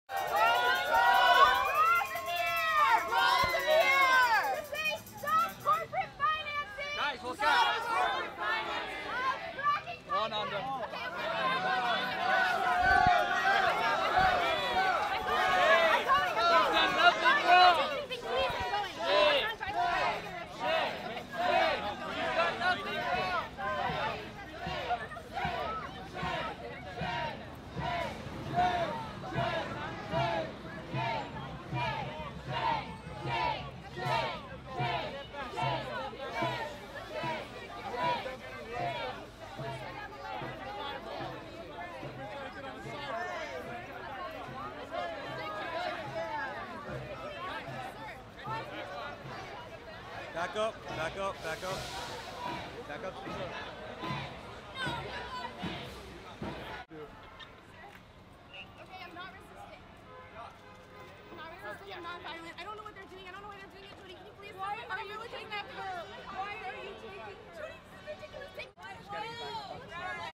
Guys, look out! One under. Back up, back up, back up. Back up. Okay, I'm not resisting. I'm not resisting, I'm not violent. I don't know what they're doing. I don't know why they're doing it, Jody. Can you please? Why are you looking at her?